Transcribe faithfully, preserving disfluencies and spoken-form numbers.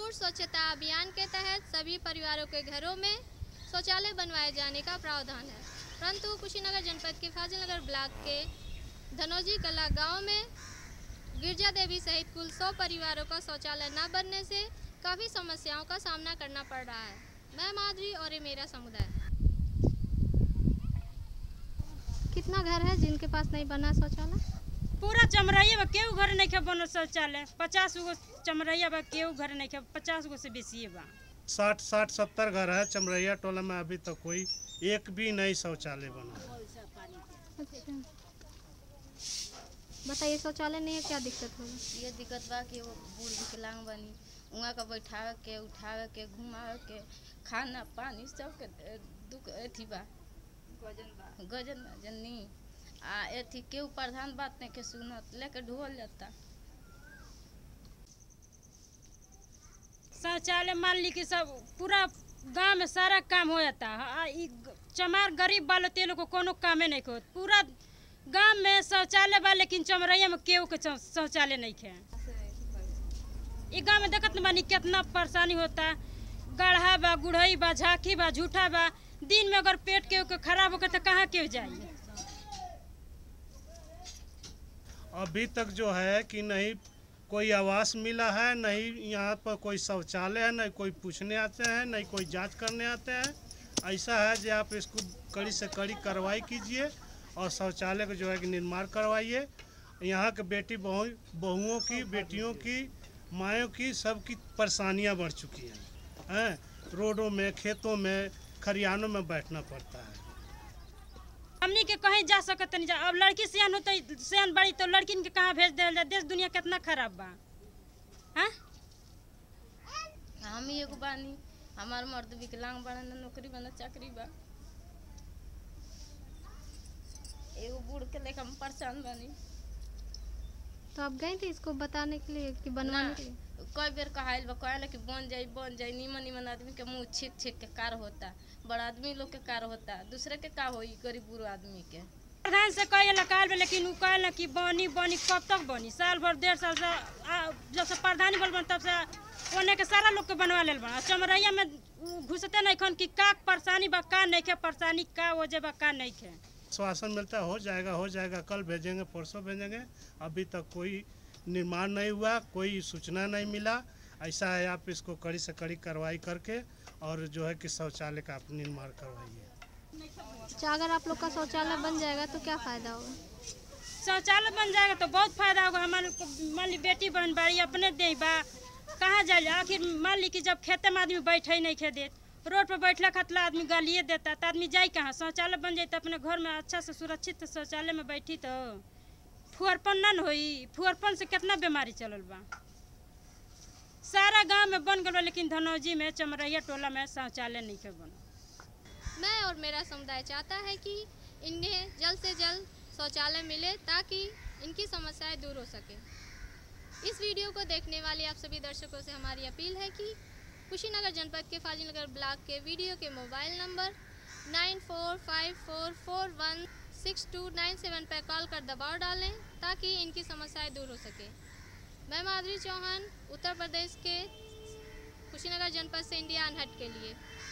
संपूर्ण स्वच्छता अभियान के तहत सभी परिवारों के घरों में शौचालय बनवाए जाने का प्रावधान है, परंतु कुशीनगर जनपद के फाजिलनगर ब्लॉक के धनौजी कला गांव में गिरजा देवी सहित कुल सौ परिवारों का शौचालय न बनने से काफ़ी समस्याओं का सामना करना पड़ रहा है। मैं माधुरी और ये मेरा समुदाय। कितना घर है जिनके पास नहीं बना शौचालय? पूरा चमरैया बा केहू घर नहीं बनो शौचालय। पचास गो चमरैया बा केहू घर नहीं, पचास गो से बेसी बा। साठ साठ सत्तर घर है चमरैया टोला में, अभी तक कोई एक भी नई शौचालय बना। अच्छा, बताइए शौचालय नहीं है, क्या दिक्कत होगी? ये दिक्कत बा कि वो बूढ़ विकलांग बनी, वहाँ का बैठावे के उठावे के घुमावे के खाना पानी सब के दुख अथी बा, गजन बा गजन बा जन्नी आ एथी केहू प्रधान बात नहीं के सुनत, लेके ढोल जाता। शौचालय मान ली कि सब पूरा गांव में सारा काम हो जाता है। चमार गरीब वालों ते लोग को कोनो कामे नहीं हो, पूरा गांव में शौचालय बा लेकिन चमरैया में केहू के शौचालय नहीं है। ये गांव में देखत न बानी कितना परेशानी होता, गढ़ा बा गुढ़ई बा झांकी बा झूठा बा, दिन में अगर पेट केहू के खराब होकर तो कहाँ केहू जाइए। अभी तक जो है कि नहीं कोई आवास मिला है, नहीं यहाँ पर कोई शौचालय है, नहीं कोई पूछने आते हैं, नहीं कोई जांच करने आते हैं। ऐसा है कि आप इसको कड़ी से कड़ी कार्रवाई कीजिए और शौचालय को जो है कि निर्माण करवाइए। यहाँ के बेटी बहु बहुओं की, बेटियों की, मायों की, सबकी परेशानियाँ बढ़ चुकी हैं हैं रोडों में, खेतों में, खरियानों में बैठना पड़ता है। हमनी के कहीं जा सकत नहीं जा। अब लड़की सियान होते सियान बड़ी तो लड़किन के कहाँ भेज दे? देश दुनिया कितना खराब बा। हाँ हम ही एगो बानी, हमार मर्द विकलांग बना, ना नौकरी बना चाकरी बा, एगो बूढ़ के लेकर हम परेशान बानी। तो आप गए थे इसको बताने के लिए कि बनवाने के लिए? कई बेर कहाइल बा, कहला कि बन जाई बन जाई। नीमन नीमन आदमी के मुँह छीक छीक के कार होता, बड़ा आदमी लोग के कार होता, दूसरे के का होई गरीब बुढ़ आदमी के। प्रधान से कहे काल में, लेकिन वो कहला कि बनी बनी कब तक बनी? साल भर डेढ़ साल से जब से प्रधानी बन तब से ओने के सारा लोग के बनवा ले बना। चमरैया में घुसते नहीं खन कि का परेशानी बा, का नहीं के परेशानी, का वजह बा, का नहीं के। आश्वासन मिलता है हो जाएगा हो जाएगा, कल भेजेंगे परसों भेजेंगे, अभी तक कोई निर्माण नहीं हुआ, कोई सूचना नहीं मिला। ऐसा है आप इसको कड़ी से कड़ी कार्रवाई करके और जो है कि शौचालय का आप निर्माण करवाइए। अच्छा, अगर आप लोग का शौचालय बन जाएगा तो क्या फ़ायदा होगा? शौचालय बन जाएगा तो बहुत फायदा होगा। हमारे मान ली बेटी बहन बाड़ी अपने दे बा, कहाँ जाए? आखिर मान ली कि जब खेते में आदमी बैठे ही नहीं खे देत, रोड पर बैठला खतला आदमी गालिए देता, तो आदमी जाए कहाँ? शौचालय बन जाए तो अपने घर में अच्छा से सुरक्षित शौचालय में बैठी तो फुहरपन न होई। फुहरपन से कितना बीमारी चलल बा। सारा गांव में बन गया लेकिन धनौजी में चमरैया टोला में शौचालय नहीं के बना। मैं और मेरा समुदाय चाहता है कि इन्हें जल्द से जल्द शौचालय मिले ताकि इनकी समस्याएं दूर हो सके। इस वीडियो को देखने वाले आप सभी दर्शकों से हमारी अपील है कि कुशीनगर जनपद के फाजिलनगर ब्लॉक के वीडियो के mobile number nine four five four four one six two nine seven पर कॉल कर दबाव डालें ताकि इनकी समस्याएं दूर हो सके। मैं माधुरी चौहान, उत्तर प्रदेश के कुशीनगर जनपद से इंडिया अनहट के लिए।